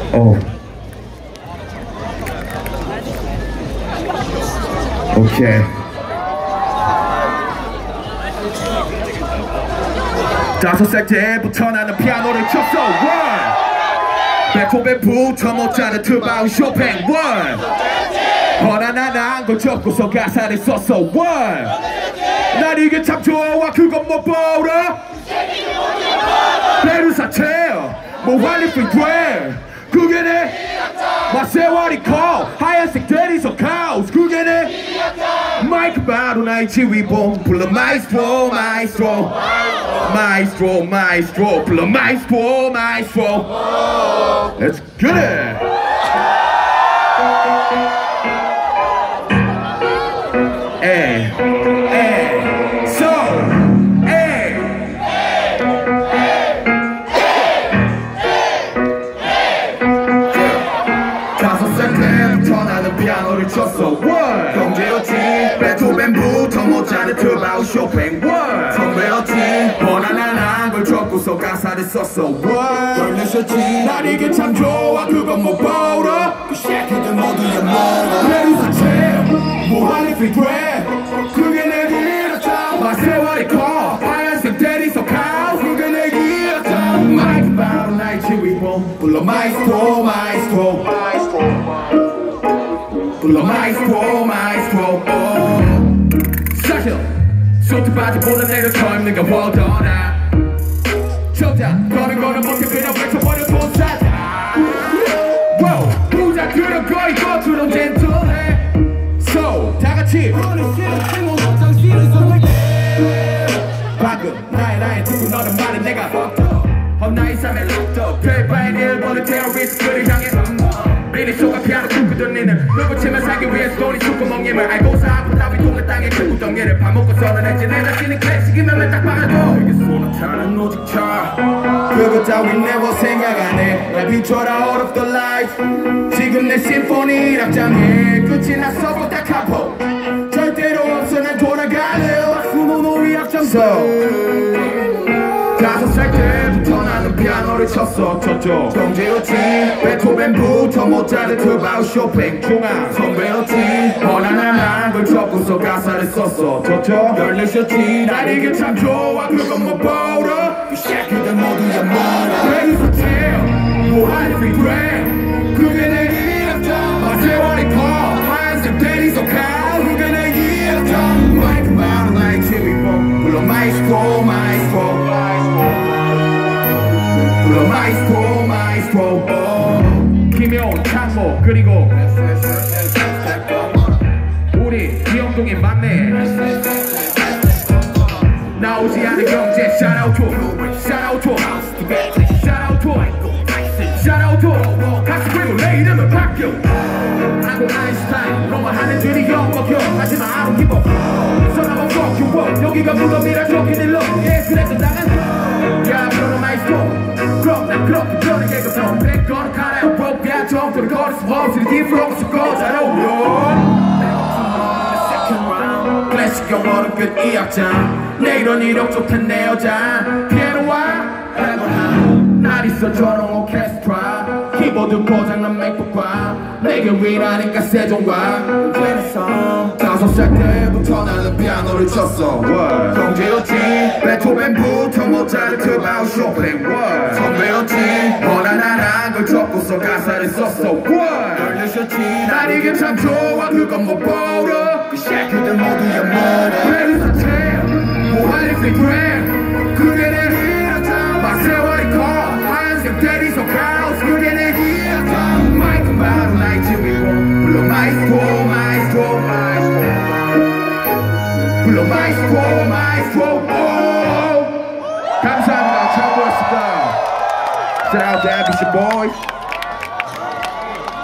오케이. 다섯 살 때부터 나는 피아노를 쳤어. 베토벤부터 모차르트 트바우 쇼팽 허나나난 걸 적고서 가사를 썼어. 난 이게 참 좋아 그건 못 보러 베르사체 뭐 활리필 돼 그게 내 세월이 커 하얀색 대리석 카우스 그게 내 마이크 바로 나의 지휘봉 불러 마이스트로 마이스트로 마이스트로 마이스트로 불러 마이스트로 마이스트로 Let's get it! Ay, ay, so, ay. 다섯 살 때부터 나는 피아노를 쳤어. 경제였지 베토벤부터 모차르트 바우 쇼팽 선배였지 허나나난 걸 적고서 가사를 썼어. 떨리셨지 난 이게 참 좋아 그건 못 보러 그 새끼들 모두 엿먹어 베르사체 무한리필 돼 그게 내 길이었다 마 세월이 커 하얀색 대리석 카우스 그게 내 길이었다 마이크 바로 나의 지휘봉 불러 마이스트로 마이스트로 불러 마이스트로 마이스트로 사실 소트바지보다 내려 서 있는 게 워더나 좋다 거는 못해 그냥 외쳐버려 돈사자 부자 그런 거의 겉으로 젠틀해 So 다같이 방금 나의 듣고 너는 말은 내가 fucked up 나의 삶에 locked up 별바인 일본의 테러리스트를 향해 미리 쏘가 피아노 춤추던 니는 누구 치면 살기 위해서 돈이 축구멍님을 알고서 아픈 따위 통의 땅에 큰 구덩이를 파먹고서는 했지 내 자신은 클래식이면 왜 딱 봐도 이게 소나타는 오직 차 그거 따위 never 생각 안 해 날 비춰라 all of the lights 지금 내 심포니 낙장해 끝이 났어 보다 카포 절대로 없어 난 돌아갈래 수노노리 악장소 다섯 살 때부터 나는 피아노를 쳤어 경제였지 베토벤부터 모차르트 바우 쇼팽 중앙 선배였지 허나나난 걸 적고서 가사를 썼어 열리셨지 난 이게 참 좋아 그건 못 보러 이 새끼들 모두 엿먹어 베르사체 무한리필 돼 그게 내 길이었다 마 세월이 커 하얀색 대리석 카우스 그게 내 길이었다 마이크 바로 나의 지휘봉 불러 마이스트로 마이스트로 불러 마이스트로 마이스트로 김효은 창모 그리고 우리 이영동의 막내 나오지 않은 경제 Shout out to Shout out to Shout out to Shout out to 가수 그리고 내 이름은 박규 한국 아인슈타인 로마 하는 줄이 영먹혀 하지만 I don't give up 선하고 fuck you up 여기가 무덤이라 좋기들로 예술에서 나간 야 불러 마이스트로 그럼 난 그렇게 변하게 그럼 백거는 가라요 뽀삐야 정도를 걸을 수 없으니 뒤로 섞어 잘 어울려 클래식 영어는 끝 2학장 내 이런 이력 좋단 내 여자 피아노와 날 있어 저런 오케스트라 키보드 고장난 맥북과 내게 위라니까 세종과 다섯 살 때부터 나는 피아노를 쳤어 경제였지 베토벤부터 모차르트 바우 쇼팽 선배였지 허나나난 걸 적고서 가사를 썼어 열리셨지 난 이게 참 좋아 그건 못 보러 그 새끼들 모두 엿먹어 베르사체 무한리필 돼 그게 내 길이었다 마 세월이 커 하얀색 대리석 카우스 그게 내 길이었다 마이크 바로 나의 지휘봉 불러 마이스트로 마이스트로 불러 마이스트로 마이스트로 감사합니다. 잘 보였습니다. Shout out to Ambition Boys.